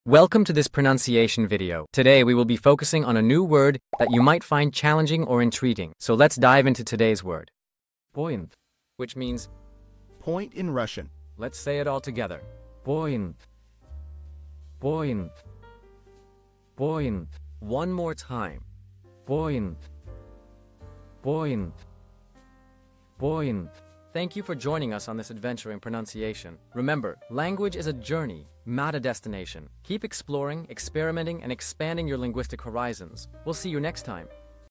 Welcome to this pronunciation video. Today we will be focusing on a new word that you might find challenging or intriguing. So let's dive into today's word. Pojnt, which means point in Russian. Let's say it all together. Pojnt. Pojnt. Pojnt. One more time. Pojnt. Pojnt. Pojnt. Thank you for joining us on this adventure in pronunciation. Remember, language is a journey, not a destination. Keep exploring, experimenting, and expanding your linguistic horizons. We'll see you next time.